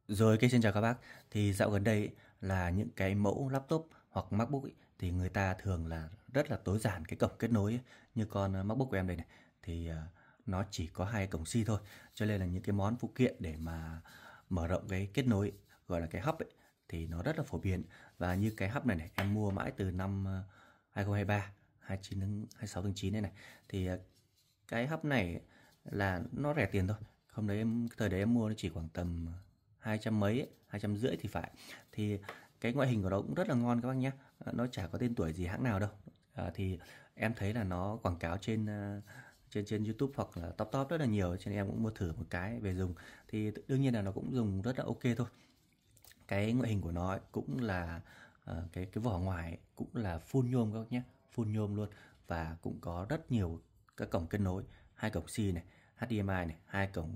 Rồi, xin chào các bác. Thì dạo gần đây ấy, là những cái mẫu laptop hoặc MacBook ấy, thì người ta thường là rất là tối giản cái cổng kết nối ấy. Như con MacBook của em đây này thì nó chỉ có hai cổng C thôi. Cho nên là những cái món phụ kiện để mà mở rộng cái kết nối ấy, gọi là cái hub ấy, thì nó rất là phổ biến. Và như cái hub này này em mua mãi từ năm 2023, 29 tháng 26 tháng 9 đây này. Thì cái hub này là nó rẻ tiền thôi. Không đấy thời đấy em mua nó chỉ khoảng tầm 200 mấy ấy, 250 thì phải. Thì cái ngoại hình của nó cũng rất là ngon các bác nhé. Nó chả có tên tuổi gì hãng nào đâu. Thì em thấy là nó quảng cáo trên trên YouTube hoặc là top top rất là nhiều, cho nên em cũng mua thử một cái về dùng. Thì đương nhiên là nó cũng dùng rất là ok thôi. Cái ngoại hình của nó ấy cũng là cái vỏ ngoài ấy cũng là full nhôm các bác nhé, full nhôm luôn. Và cũng có rất nhiều các cổng kết nối, hai cổng C này, HDMI này, hai cổng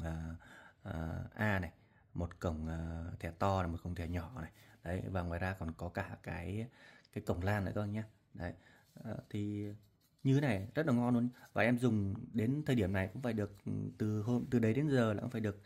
A này, một cổng thẻ to này, một cổng thẻ nhỏ này. Đấy, và ngoài ra còn có cả cái cổng LAN nữa các bác nhé. Đấy. Thì như thế này rất là ngon luôn, và em dùng đến thời điểm này cũng phải được từ đấy đến giờ là cũng phải được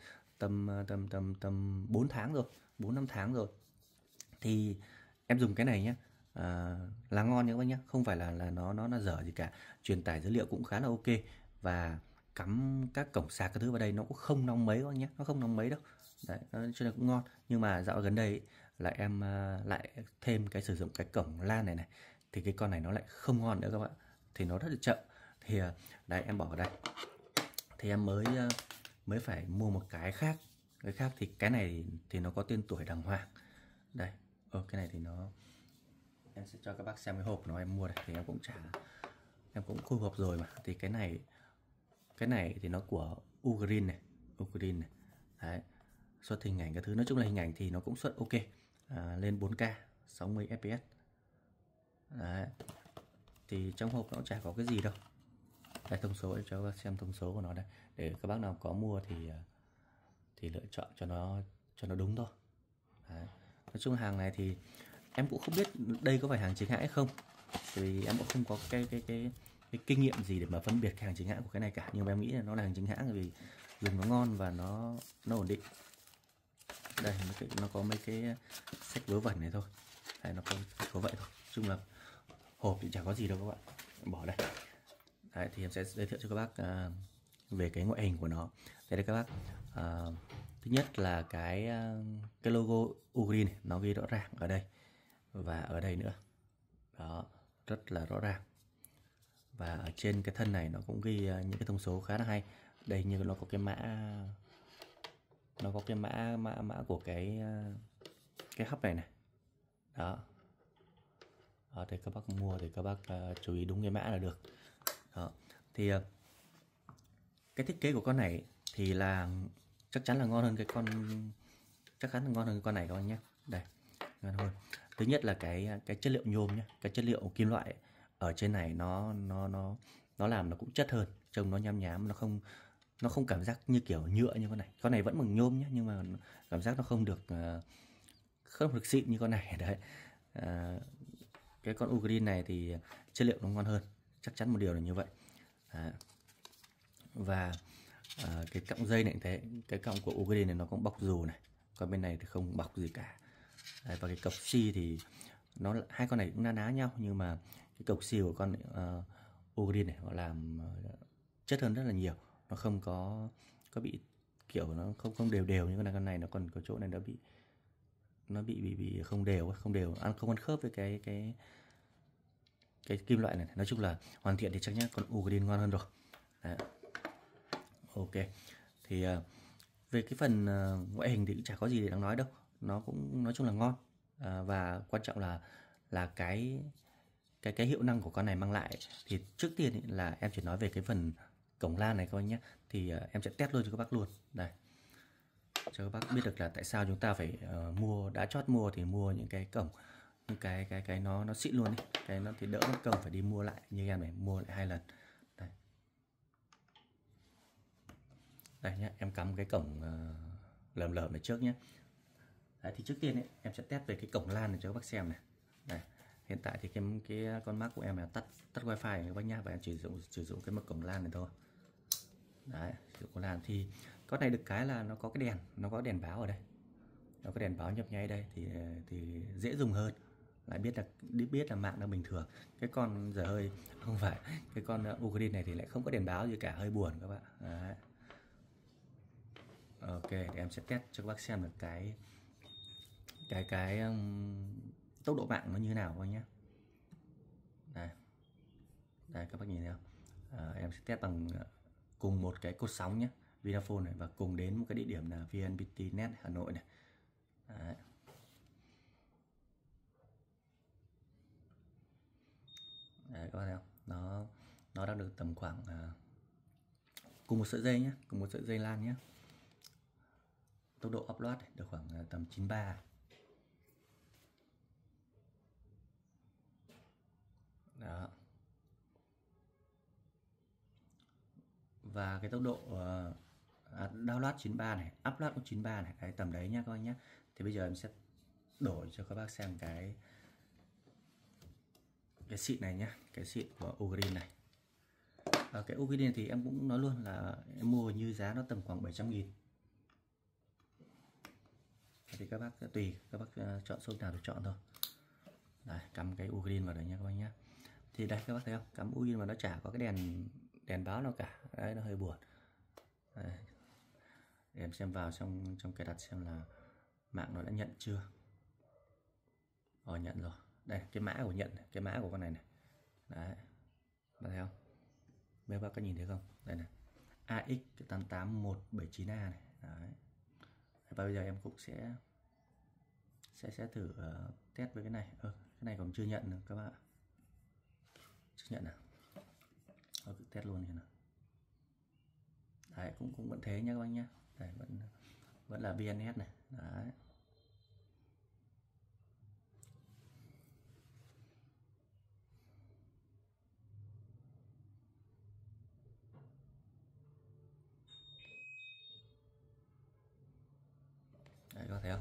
tầm 4 tháng rồi, 4 5 tháng rồi. Thì em dùng cái này nhé, là ngon nhé các bác nhé, không phải là nó là dở gì cả. Truyền tải dữ liệu cũng khá là ok, và cắm các cổng sạc các thứ vào đây nó cũng không nóng mấy các bác nhé, nó không nóng mấy đâu. Đấy, cho nên cũng ngon. Nhưng mà dạo gần đây ấy, là em lại thêm cái sử dụng cái cổng LAN này này, thì cái con này nó lại không ngon nữa các bạn, thì nó rất là chậm. Thì đấy em bỏ vào đây, thì em mới phải mua một cái khác. Cái khác thì cái này thì nó có tên tuổi đàng hoàng. Đây, cái này thì nó, em sẽ cho các bác xem cái hộp nó em mua đây, thì em cũng thu hộp rồi mà. Thì cái này thì nó của Ugreen này, Ugreen này. Đấy, xuất hình ảnh các thứ, nói chung là hình ảnh thì nó cũng xuất ok, lên 4K 60 fps. Đấy, thì trong hộp nó cũng chả có cái gì đâu. Đây, thông số, em cho các bác xem thông số của nó đây, để các bác nào có mua thì lựa chọn cho nó đúng thôi. Đấy. Nói chung hàng này thì em cũng không biết đây có phải hàng chính hãng hay không, vì em cũng không có cái kinh nghiệm gì để mà phân biệt cái hàng chính hãng của cái này cả. Nhưng mà em nghĩ là nó là hàng chính hãng, vì dùng nó ngon và nó ổn định. Đây, nó có mấy cái sách vớ vẩn này thôi. Đây, nó có vậy thôi. Nói chung là hộp thì chẳng có gì đâu các bạn, bỏ đây. Đấy, thì em sẽ giới thiệu cho các bác về cái ngoại hình của nó. Đây các bác, thứ nhất là cái logo Ugreen này, nó ghi rõ ràng ở đây và ở đây nữa. Đó, rất là rõ ràng. Và ở trên cái thân này nó cũng ghi những cái thông số khá là hay. Đây, như nó có cái mã, mã của cái hub này này. Đó. Đó, thì các bác mua thì các bác chú ý đúng cái mã là được. Đó. Thì cái thiết kế của con này thì là chắc chắn là ngon hơn chắc chắn là ngon hơn con này các bạn nhé. Đây, ngon hơn. Thứ nhất là cái chất liệu nhôm nhé, cái chất liệu kim loại ở trên này nó làm nó cũng chất hơn, trông nó nhám nhám, nó không cảm giác như kiểu nhựa như con này vẫn bằng nhôm nhé, nhưng mà cảm giác nó không được xịn như con này. Đấy. Cái con Ugreen này thì chất liệu nó ngon hơn, chắc chắn một điều là như vậy. Đấy. Và cái cọng dây này thế, cái cọng của Ugreen này nó cũng bọc dù này, còn bên này thì không bọc gì cả. Đấy, và cái cọc C thì hai con này cũng na ná nhau, nhưng mà cái cọc C của con Ugreen này họ làm chất hơn rất là nhiều, nó không có bị kiểu nó không đều đều như con này nó còn có chỗ này nó bị không đều, không ăn khớp với cái kim loại này. Nói chung là hoàn thiện thì chắc nhá con Ugreen ngon hơn rồi. Đấy. Ok, thì về cái phần ngoại hình thì cũng chả có gì để đáng nói đâu, nó cũng nói chung là ngon. Và quan trọng là cái hiệu năng của con này mang lại. Thì trước tiên ý, là em chỉ nói về cái phần cổng LAN này các bác nhé. Thì em sẽ test luôn cho các bác luôn đây, cho các bác biết được là tại sao chúng ta phải đã chót mua thì mua những cái cổng, những cái nó xịn luôn đi, cái nó thì đỡ mất công phải đi mua lại, như em này mua lại 2 lần. Đây, đây nhé, em cắm cái cổng lởm lởm này trước nhé. Đấy, thì trước tiên ấy, em sẽ test về cái cổng LAN này cho các bác xem này. Đây, hiện tại thì cái con Mac của em là tắt wifi các bác nhá, và em chỉ sử dụng cái mật cổng LAN này thôi. Đấy, sử dụng LAN thì con này được cái là nó có cái đèn, nó có đèn báo ở đây. nó có đèn báo nhấp nháy đây thì dễ dùng hơn, lại biết là mạng đang bình thường. Cái con dở hơi không phải, cái con Ugreen này thì lại không có đèn báo gì cả, hơi buồn các bạn. Đấy. Ok, để em sẽ test cho các bác xem được cái tốc độ mạng nó như thế nào các nhé. Đây, đây các bác nhìn thấy không? Em sẽ test bằng cùng một cái cột sóng nhé, Vinaphone này, và cùng đến một cái địa điểm là VNPT Net Hà Nội này. Đấy. Đấy các bạn thấy không? Nó đang được tầm khoảng cùng một sợi dây nhé, cùng một sợi dây LAN nhé. Tốc độ upload được khoảng tầm 93. Đó. Và cái tốc độ download 93 này, upload cũng 93 này, đấy, tầm đấy nhá các anh nhé. Thì bây giờ em sẽ đổi cho các bác xem cái xịn này nhá, cái xịn của Ugreen này. Cái Ugreen thì em cũng nói luôn là em mua như giá nó tầm khoảng 700.000. Thì các bác tùy các bác chọn số nào thì chọn thôi. Đây, cắm cái Ugreen vào đấy nha các bác nhé. Thì đây các bác thấy không, cắm Ugreen vào nó chả có cái đèn báo nào cả, đấy nó hơi buồn. Đây. Để em xem vào trong cài đặt xem là mạng nó đã nhận chưa. Nhận rồi. Đây cái mã của nhận, cái mã của con này này. Đấy. Bạn thấy không? Mấy bác có nhìn thấy không? Đây này. AX88179A này. Đấy. Và bây giờ em cũng sẽ thử test với cái này. Cái này còn chưa nhận nữa các bạn. Chưa nhận nào. Cứ test luôn như nào. Đấy, cũng vẫn thế nhá các anh nhá. Đây vẫn là VNS này. Đấy. Đấy, có thấy không?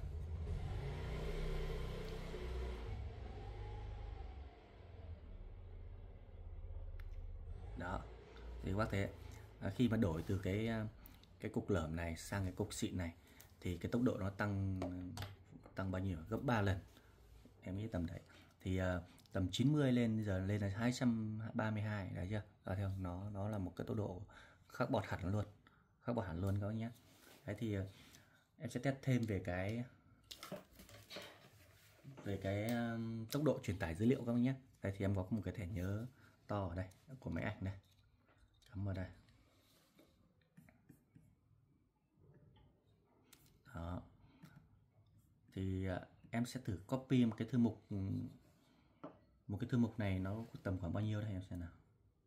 Đó. Thì các bác thấy khi mà đổi từ cái cục lởm này sang cái cục xịn này thì cái tốc độ nó tăng bao nhiêu? Gấp 3 lần. Em nghĩ tầm đấy. Thì tầm 90 lên, giờ lên là 232, đấy chưa? Thấy không? Nó là một cái tốc độ khác bọt hẳn luôn. Khác bọt hẳn luôn các bác nhé. Đấy thì em sẽ test thêm về cái tốc độ truyền tải dữ liệu các bác nhé. Đây thì em có một cái thẻ nhớ to ở đây của máy ảnh này, cắm vào đây. Đó. Thì em sẽ thử copy một cái thư mục này, nó tầm khoảng bao nhiêu đây em xem nào.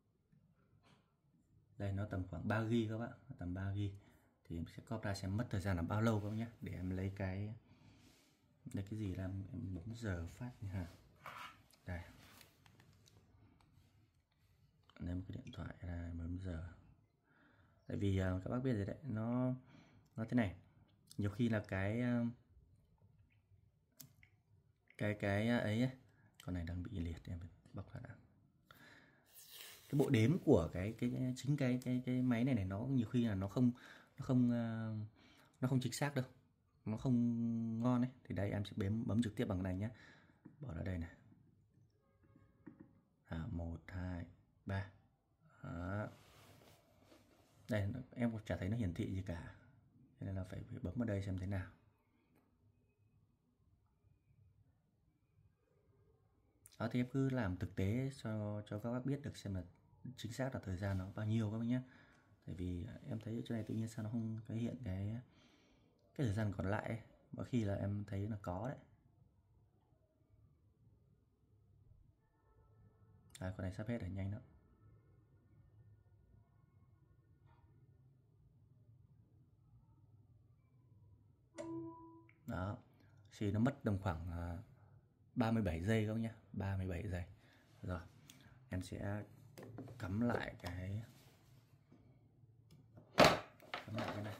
Đây nó tầm khoảng 3 GB các bạn, tầm 3 GB. Thì em sẽ copy ra xem mất thời gian là bao lâu các bạn nhé. Để em lấy cái gì làm em bấm giờ phát nha. Đây. Lấy một cái điện thoại ra bấm giờ. Tại vì các bác biết rồi đấy, nó thế này. Nhiều khi là cái ấy, con này đang bị liệt, em phải bóc ra đã. Cái bộ đếm của chính cái máy này nó nhiều khi là nó không chính xác đâu, nó không ngon đấy. Thì đây em sẽ bấm trực tiếp bằng này nhé, bỏ ra đây này. 1 2 3. Đó. Đây em cũng chả thấy nó hiển thị gì cả, nên là phải bấm vào đây xem thế nào. Đó, thì em cứ làm thực tế cho các bác biết được xem là chính xác là thời gian nó bao nhiêu các bác nhé. Tại vì em thấy ở chỗ này tự nhiên sao nó không cái hiện cái thời gian còn lại ấy. Mỗi khi là em thấy là có đấy. Con này sắp hết rồi, nhanh lắm. Đó, thì nó mất tầm khoảng 37 giây các bác nhé, 37 giây. Rồi, em sẽ cắm lại cái này.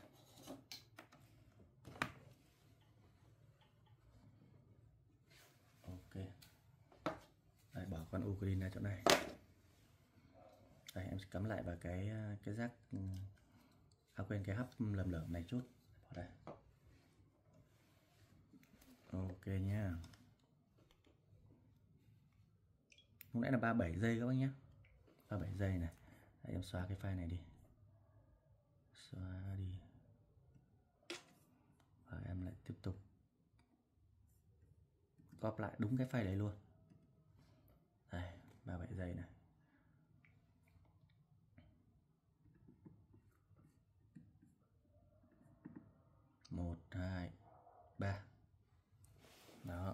Ok. Đây, bỏ con Ugreen ra chỗ này. Đây, em sẽ cắm lại vào cái jack, quên, cái hub lầm này chút. Bỏ đây. Ok nhá. Lúc nãy là 37 giây các bác nhé. 37 giây này. Đấy, em xóa cái file này đi. Xóa đi. Và em lại tiếp tục copy lại đúng cái file đấy luôn. Đây, 37 giây này. Một, hai, ba. Đó.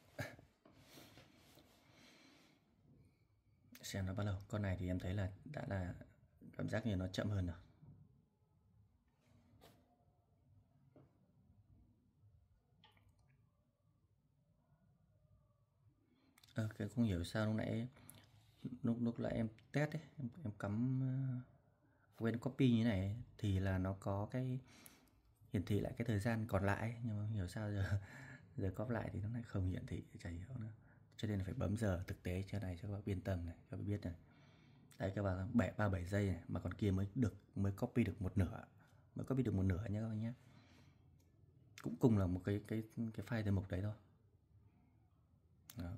Xem nó bao lâu. Con này thì em thấy là đã là cảm giác như nó chậm hơn rồi. Cái không hiểu sao lúc nãy lúc lại em test ấy, em cắm quên copy như này ấy, thì là nó có cái hiển thị lại cái thời gian còn lại ấy, nhưng mà không hiểu sao giờ copy lại thì nó lại không hiển thị, chả hiểu nữa. Cho nên là phải bấm giờ thực tế cho này cho các bác yên tâm này, các bác biết này. Đây các bạn 37 giây này, mà còn kia mới copy được một nửa, mới copy được một nửa nhé các bác nhé. Cũng cùng là một cái file từ mục đấy thôi. Đó.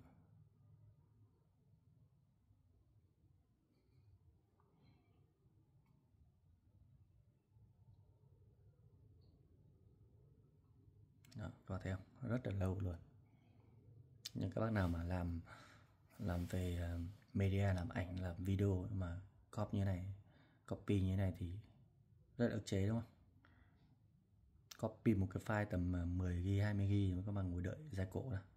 Đó, các bạn thấy không? Rất là lâu luôn. Nhưng các bác nào mà làm về media, làm ảnh, làm video mà copy như này thì rất là ức chế đúng không? Copy một cái file tầm 10GB, 20GB mà các bạn ngồi đợi dài cổ ra.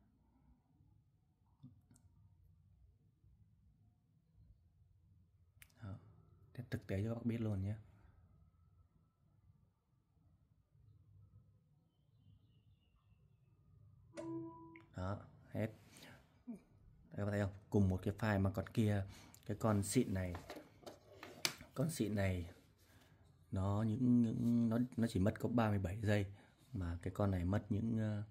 Đó. Thế thực tế cho các bác biết luôn nhé. Đó, hết. Đấy, các bạn thấy không? Cùng một cái file mà con kia, cái con xịn này nó chỉ mất có 37 giây mà cái con này mất những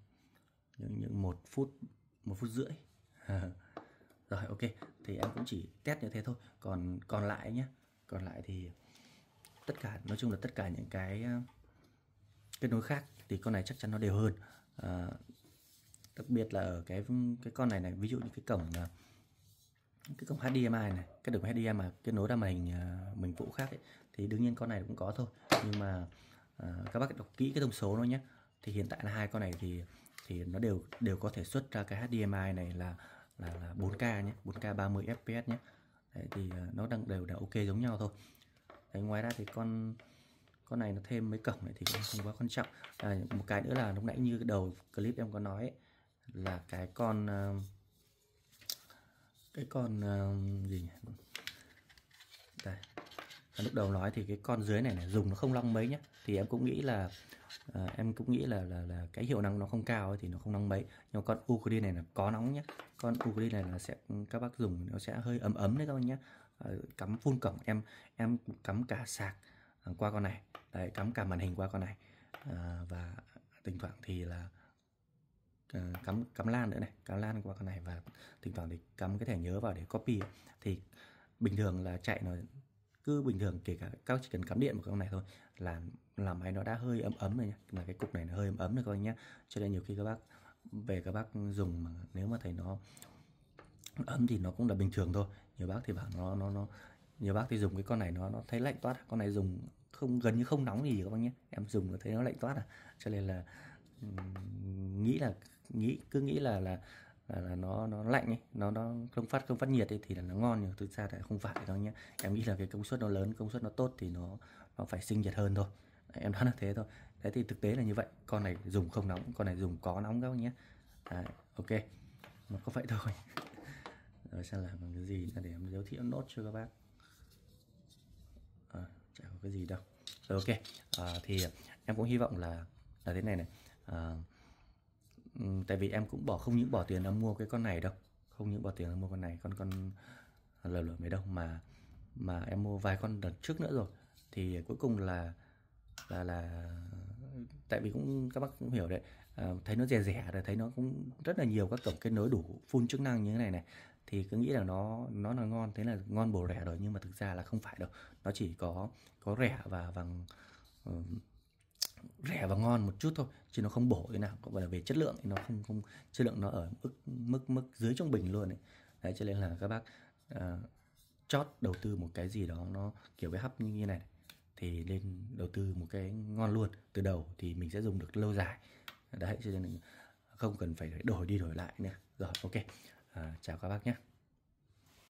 1 phút rưỡi. Rồi ok, thì em cũng chỉ test như thế thôi. Còn lại nhé, còn lại thì tất cả, nói chung là tất cả những cái kết nối khác thì con này chắc chắn nó đều hơn. Đặc biệt là ở cái con này ví dụ như cái cổng HDMI này, cái đường HDMI mà kết nối ra màn hình mình phụ khác ấy, thì đương nhiên con này cũng có thôi, nhưng mà các bác đọc kỹ cái thông số nó nhé. Thì hiện tại là hai con này thì nó đều có thể xuất ra cái HDMI này là 4K nhé, 4K 30 fps nhé. Đấy, thì nó đang đều là ok giống nhau thôi. Đấy, ngoài ra thì con này nó thêm mấy cổng này thì cũng không quá quan trọng. Một cái nữa là lúc nãy như cái đầu clip em có nói ấy, là cái con gì nhỉ? Đây. Lúc đầu nói thì cái con dưới này dùng nó không long mấy nhé, thì em cũng nghĩ là cái hiệu năng nó không cao ấy, thì nó không nóng mấy. Nhưng mà con Ugreen này là có nóng nhé. Con Ugreen này là các bác dùng nó sẽ hơi ấm ấm đấy các bác nhé. Cắm full cổng, em cắm cả sạc qua con này, đấy, cắm cả màn hình qua con này, và thỉnh thoảng thì là cắm LAN nữa này, cắm LAN qua con này, và thỉnh thoảng thì cắm cái thẻ nhớ vào để copy. Thì bình thường là chạy nó cứ bình thường, kể cả các chỉ cần cắm điện một con này thôi là máy nó đã hơi ấm ấm rồi nhá, mà cái cục này nó hơi ấm ấm rồi các anh nhé. Cho nên nhiều khi các bác về các bác dùng mà nếu mà thấy nó ấm thì nó cũng là bình thường thôi. Nhiều bác thì bảo nó nhiều bác thì dùng cái con này nó thấy lạnh toát, con này dùng gần như không nóng gì các bác nhé. Em dùng thấy nó lạnh toát cho nên là cứ nghĩ là nó lạnh ấy, nó không phát nhiệt ấy, thì là nó ngon, nhưng thực ra là không phải đâu nhé. Em nghĩ là cái công suất nó lớn, công suất nó tốt thì nó phải sinh nhiệt hơn thôi. Đấy, em đoán là thế thôi. Đấy, thì thực tế là như vậy. Con này dùng không nóng, con này dùng có nóng các bác nhé. Đấy, ok, nó có vậy thôi. Rồi xem làm bằng cái gì nữa để em giới thiệu nốt cho các bác. Chả có cái gì đâu. Rồi ok, thì em cũng hy vọng là thế này này. Tại vì em cũng không những bỏ tiền em mua cái con này đâu, không những bỏ tiền em mua con này, con lở mấy đâu, mà em mua vài con đợt trước nữa rồi, thì cuối cùng là tại vì cũng các bác cũng hiểu đấy, thấy nó rẻ rẻ rồi, thấy nó cũng rất là nhiều các cổng kết nối đủ full chức năng như thế này thì cứ nghĩ là nó là ngon, thế là ngon bổ rẻ rồi, nhưng mà thực ra là không phải đâu. Nó chỉ có rẻ và rẻ và ngon một chút thôi, chứ nó không bổ thế nào. Còn là về chất lượng thì nó không chất lượng nó ở mức dưới trung bình luôn ấy. Đấy, cho nên là các bác chót đầu tư một cái gì đó nó kiểu cái hấp như này thì nên đầu tư một cái ngon luôn từ đầu thì mình sẽ dùng được lâu dài. Đấy, cho nên không cần phải đổi đi đổi lại nữa. Rồi, ok. Chào các bác nhé.